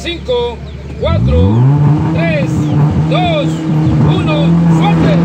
5, 4, 3, 2, 1, ¡suerte!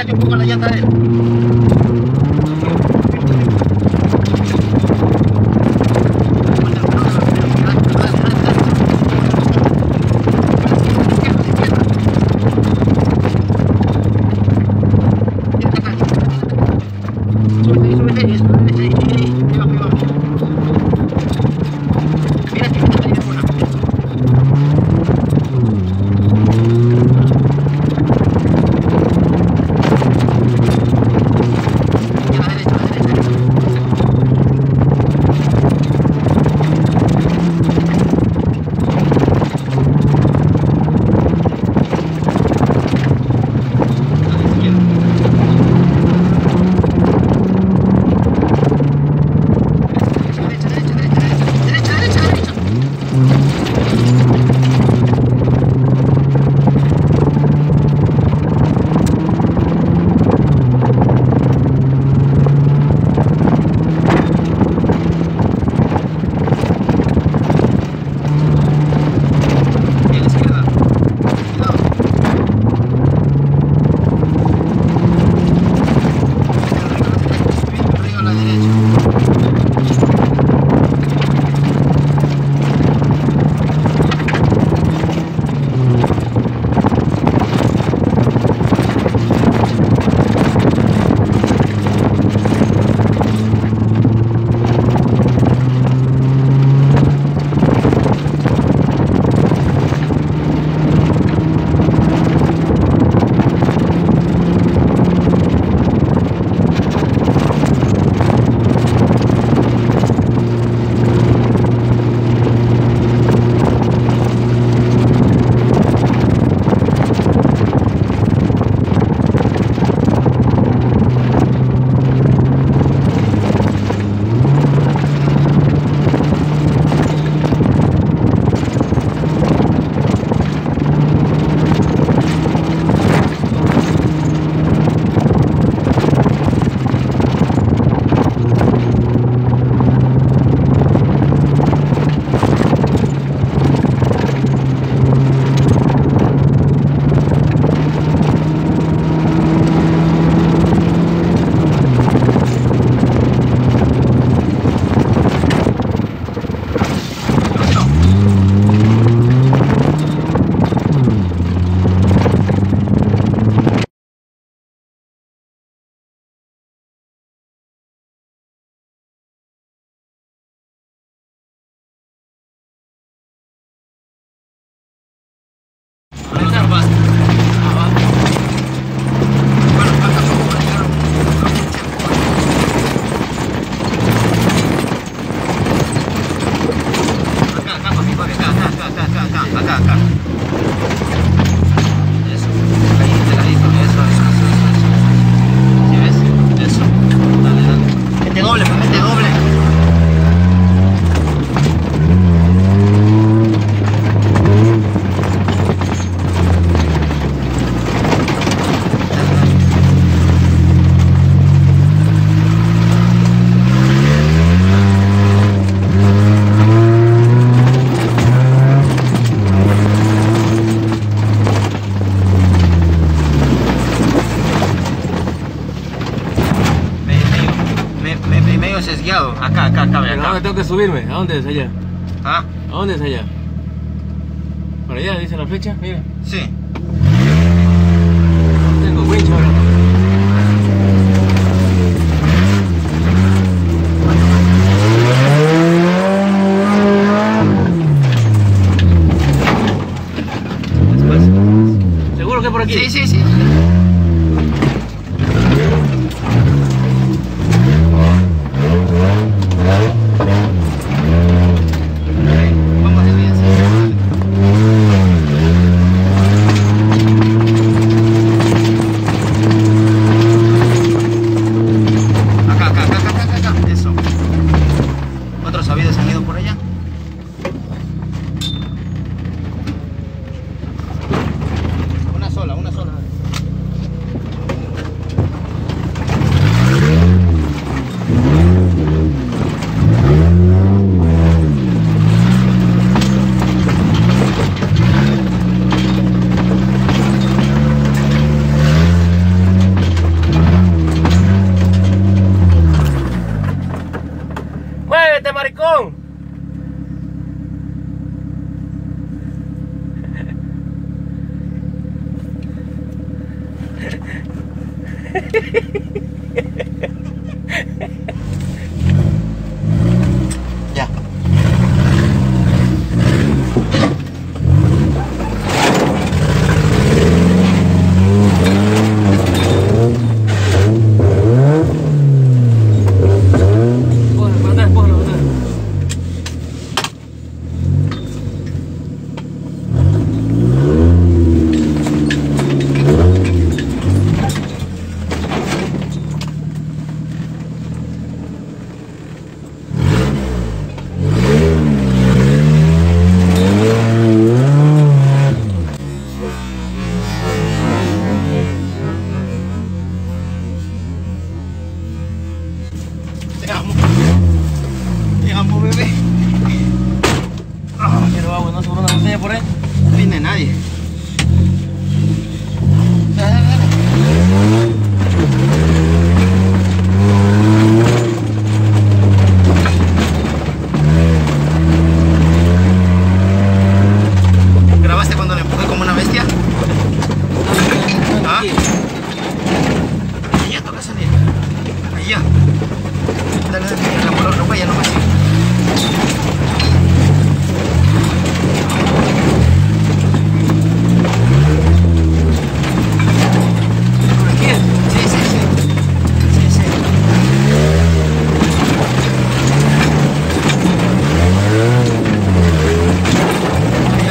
Dale un poco a la llanta de él. Sesgueado, acá, ve, ¿A acá. dónde tengo que subirme? ¿A dónde es allá? ¿Ah? ¿A dónde es allá? ¿Por allá dice la flecha? Mira. Sí. Tengo winch ahora. Después. ¿Seguro que por aquí? Sí, sí, sí. Vamos a bien, acá. Eso. ¿Otros aviones han ido por allá? Una sola. Ya. Te amo, bebé. Quiero agua, ¿no sobró una botella por ahí? No viene nadie. Dale, dale, dale. ¿Grabaste cuando le empujé como una bestia? ¿Ah? Ahí ya toca salir. Ahí ya. Dale, dale, la huella no va a seguir. ¿Por aquí? Sí, sí, sí. Sí, sí. Ya.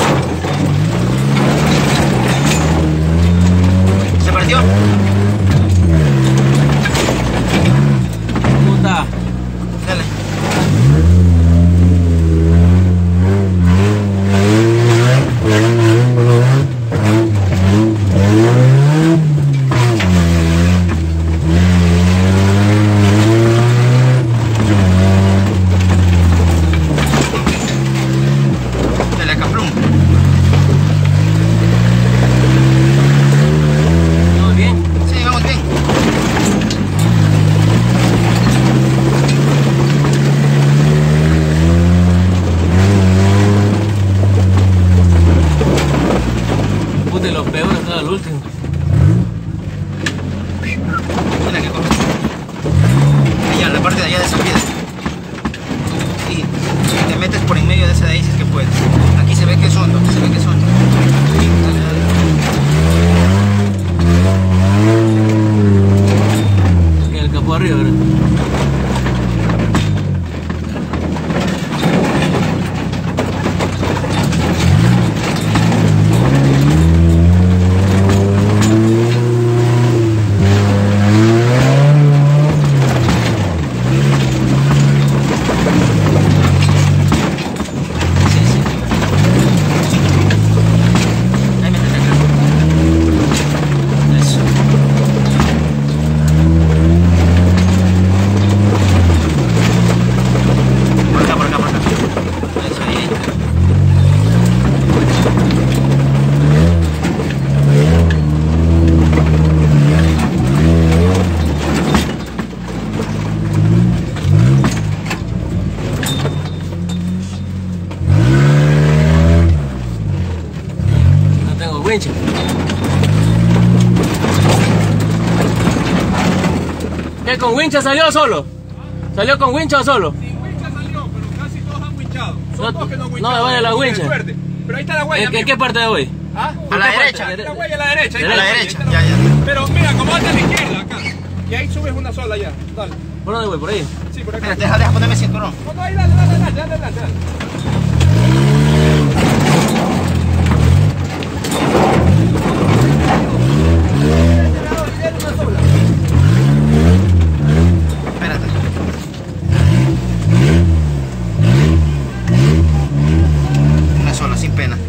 ¿Se partió? Puta. Dale. Dale acá, plum. ¿Todo bien? Sí, vamos bien. Puta, y lo peor es al último. Mira que corre. Allá, en la parte de allá de esa piedra. Sí, si te metes por en medio de esa de ahí, si es que puedes. Aquí se ve que es hondo, se ve que es hondo. Dale, dale. Que el capó arriba, ¿verdad? Sí, sí. Ahí métete acá. Eso. Por acá, por acá, por acá. Eso, ahí. No tengo wincha. ¿Qué, con wincha salió solo? ¿Salió con wincha o solo? Sin wincha salió, pero casi todos han winchado. Son No, dos que no han no winchado. me vale la Tienen wincha. suerte. Pero ahí está la huella. ¿En qué parte de hoy? ¿Ah? A la ¿En qué derecha. parte? La huella a la derecha. ahí A está la huella, derecha, ahí está ya, la ya. huella. Pero mira, como vas a la izquierda acá. Y ahí subes una sola ya. Dale. ¿Por dónde voy? ¿Por ahí? Sí, por acá. Espera, deja ponerme cinturón. No, no, ahí dale, dale, dale, dale, dale, dale. Espérate. Una sola, sin pena.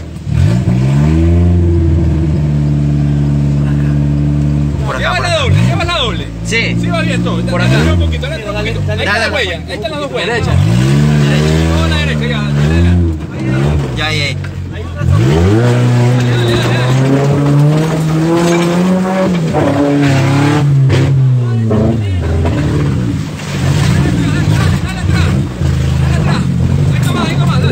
Por acá, Lleva por la acá. doble, lleva la doble. Sí. Sí, va bien todo. Por acá. Dale un poquito, dale un Dale, poquito. Ahí dale, está la dale. huella, ahí están las dos huellas. Derecha. No, a la derecha, ya. Dale, dale, dale. Ya, ya, ya. Dale, dale, dale. Dale atrás. Ahí nomás, dale.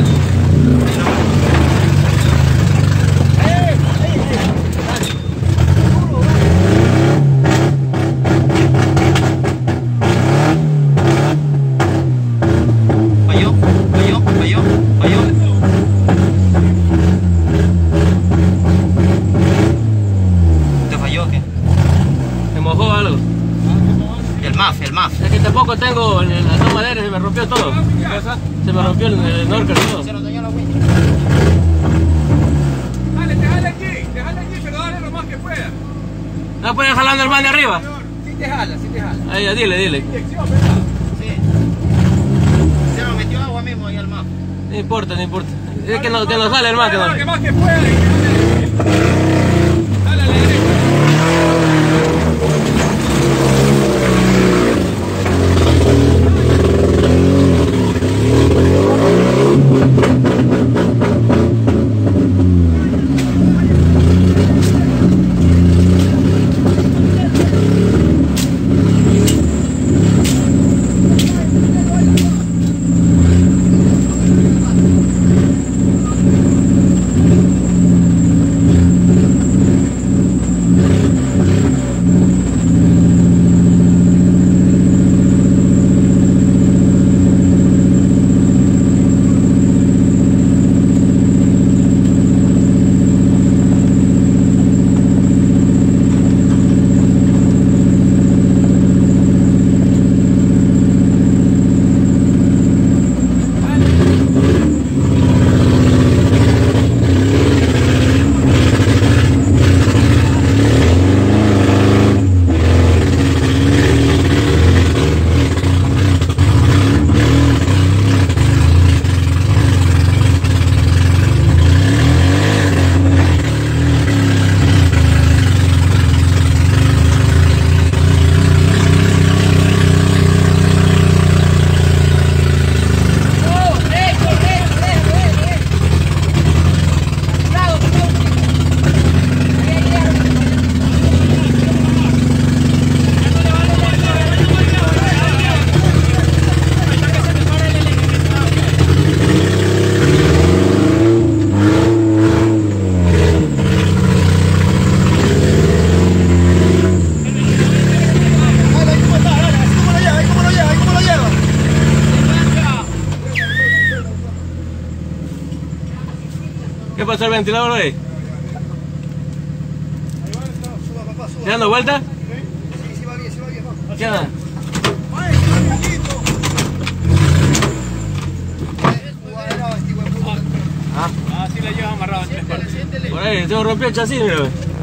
El MAF. Es que tampoco tengo las dos maderas, se me rompió todo. Se me rompió el snorkel todo. Se nos dañó la wincha. Dale, déjale aquí, pero dale lo más que pueda. ¿No puedes jalando el man de arriba? Sí te jala. Ahí, dile. Inyección, ¿verdad? Sí. Se nos metió agua mismo ahí al MAF. No importa. Es que no sale el man. Dale lo que más que pueda. Dale a la derecha. ¿Qué pasó el ventilador ahí? ¿Te dando vuelta? Sí, va bien, vamos. ¿Qué onda? Ah, sí la llevas amarrado en tres partes. Por ahí, tengo rompido el chasis, mira.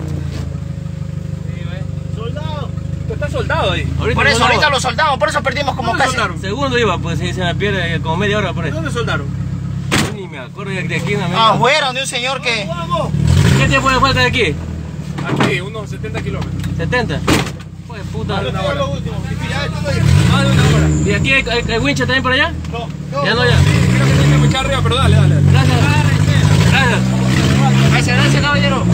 Soldado. Tú estás soldado ahí. Por eso ahorita lo soldamos, por eso perdimos como ¿Dónde casi. soldaron? Segundo iba, pues si se me pierde como media hora por ahí. ¿Dónde soldaron? Ni me acuerdo de aquí una Ah, fueron de un señor que. ¿Qué tiempo de falta de aquí? Aquí, unos 70 kilómetros. 70. Pues puta. Más de una hora. ¿Y aquí hay wincha también por allá? No. Ya no, ya. Creo que tiene que mucha arriba, pero dale. Gracias. Gracias, caballero.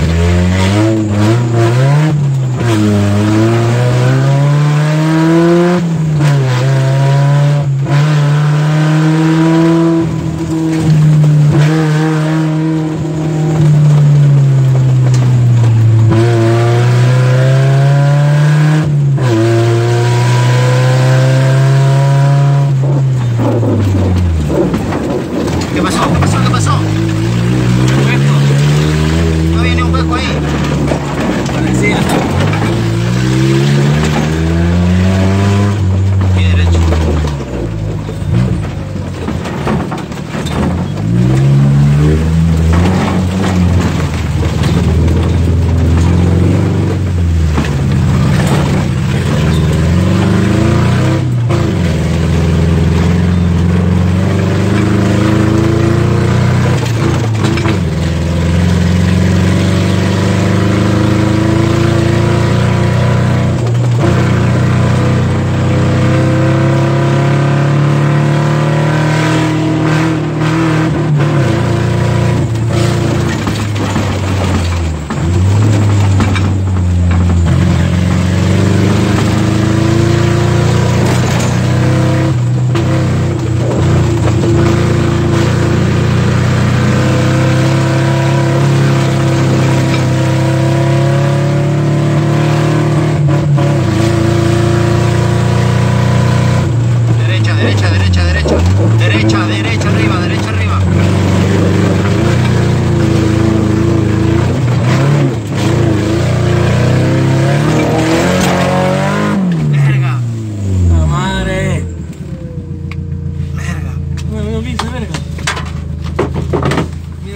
¿Qué pasó? No viene un hueco ahí. Parecía.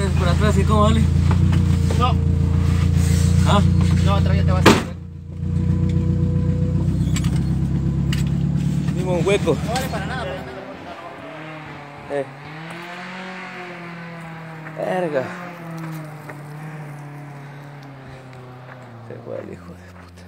pones por atrás y cómo vale. No, ¿Ah? no, atrás ya te vas a hacer. Vimos un hueco. No vale para nada, Verga. Se fue el hijo de puta.